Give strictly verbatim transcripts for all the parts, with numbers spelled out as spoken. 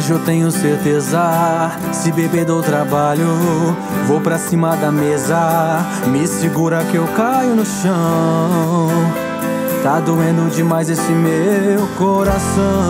Hoje eu tenho certeza, se beber dou trabalho, vou pra cima da mesa, me segura que eu caio no chão. Tá doendo demais esse meu coração.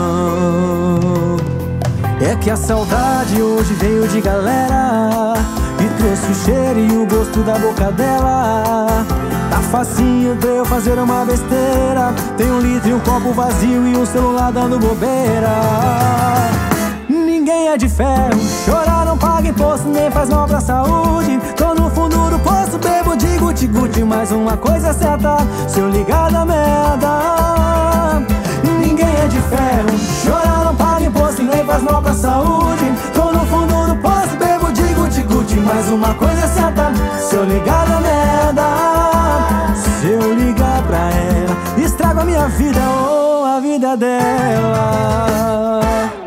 É que a saudade hoje veio de galera e trouxe o cheiro e o gosto da boca dela. Tá facinho de eu fazer uma besteira, tem um litro e um copo vazio e um celular dando bobeira. Ninguém é de ferro, chorar não paga imposto, nem faz mal pra saúde. Tô no fundo do poço, bebo de guti-guti, mas uma coisa é certa, se eu ligar da merda. Ninguém é de ferro, chorar não paga imposto, nem faz mal pra saúde. Tô no fundo do poço, bebo de guti-guti, mas uma coisa é certa, se eu ligar da merda. Se eu ligar pra ela, estrago a minha vida ou a vida dela.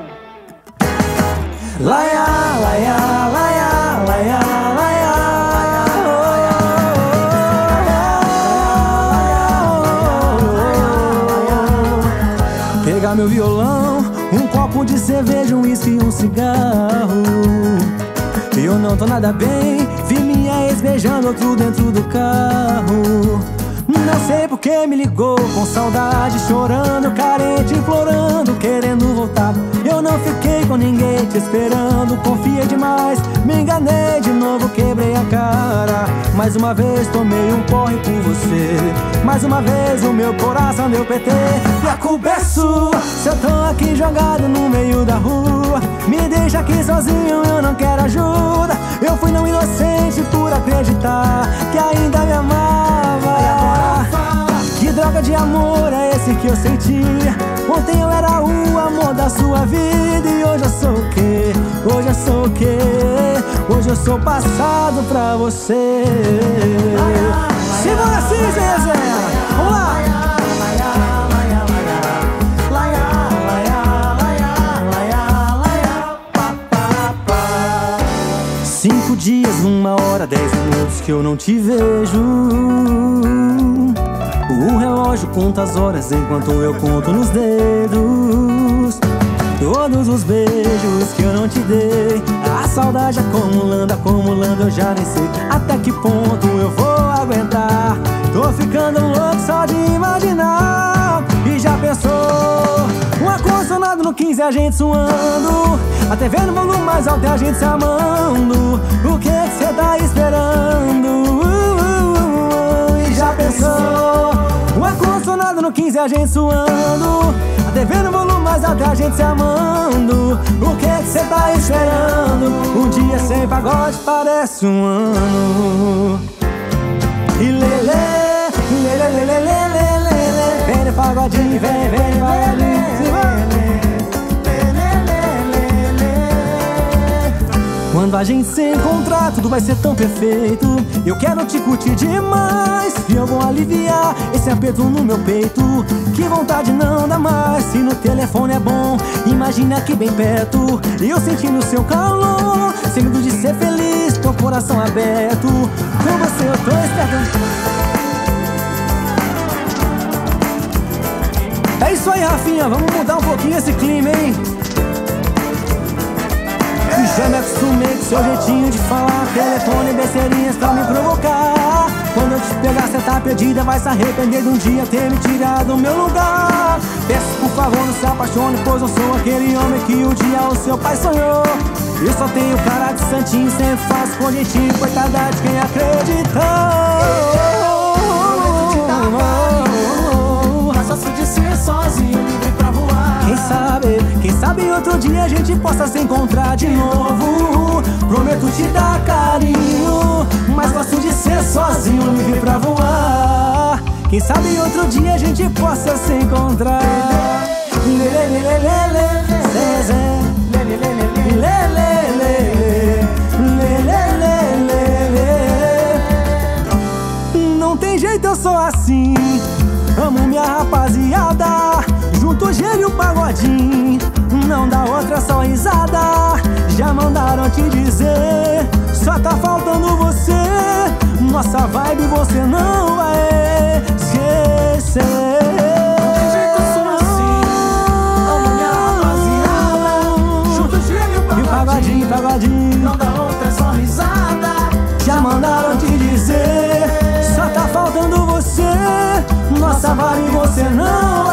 Laia, laia, laia, laia, laia, laia. Pegar meu violão, um copo de cerveja, um uísque e um cigarro. Eu não tô nada bem, vi minha ex beijando outro dentro do carro. Não sei porque me ligou, com saudade, chorando, carente, implorando, querendo voltar. Eu não fiquei com ninguém te esperando, confiei demais, me enganei de novo, quebrei a cara. Mais uma vez tomei um porre por você, mais uma vez o meu coração deu P T. E a culpa é sua, se eu tô aqui jogado no meio da rua. Me deixa aqui sozinho, eu não quero ajuda. Eu fui não inocente por acreditar que ainda me amava. Que droga de amor é esse que eu sentia? Ontem eu era o amor da sua vida e hoje eu sou o quê? Hoje eu sou o quê? Hoje eu sou passado pra você. Segura assim, Zezé! Vamos lá! Cinco dias, uma hora, dez minutos que eu não te vejo. O relógio conta as horas enquanto eu conto nos dedos. Todos os beijos que eu não te dei, a saudade acumulando, acumulando, eu já nem sei até que ponto eu vou aguentar. Tô ficando louco só de imaginar. E já pensou? Um ar-condicionado no quinze, a gente suando, a T V no volume mais alto e a gente se amando. O que que cê tá esperando? E já pensou? Um ar-condicionado no quinze, a gente suando, a T V no volume mais alto e a gente se amando. O que que cê tá esperando? Um dia sem pagode parece um ano. E lelê, lelê, lelê, lelê, lelê, vem no pagodinho, vem, vem no pagodinho. Quando a gente se encontrar, tudo vai ser tão perfeito. Eu quero te curtir demais e eu vou aliviar esse aperto no meu peito. Que vontade não dá mais, se no telefone é bom, imagina aqui bem perto, eu sentindo o seu calor, sem medo de ser feliz, com o coração aberto. Com você eu tô esperto. É isso aí, Rafinha, vamos mudar um pouquinho esse clima, hein? Já me acostumei com seu jeitinho de falar, telefone e besteirinhas pra me provocar. Quando eu te pegar cê tá perdida, vai se arrepender de um dia ter me tirado do meu lugar. Peço por favor não se apaixone, pois eu sou aquele homem que um dia o seu pai sonhou. Eu só tenho cara de santinho, sempre faço com jeitinho, coitada de quem acreditou. Cansaço de ser sozinho, livre pra voar. Quem sabe, quem sabe outro dia a gente possa se encontrar de novo. Prometo te dar carinho, mas gosto de ser sozinho, livre pra voar. Quem sabe outro dia a gente possa se encontrar. Lê, lê, lê, lê, lê, lê, Zezé. Lê, lê, lê, lê, lê, lê, lê, lê, lê, lê, lê. Não tem jeito, eu sou assim. Amo minha rapaziada, junto o gelo e o pagodinho. Não dá outra, só risada. Já mandaram te dizer, só tá faltando você. Nossa vibe você não vai esquecer. De jeito eu sou assim, amo minha rapaziada, junto o passa vara e você não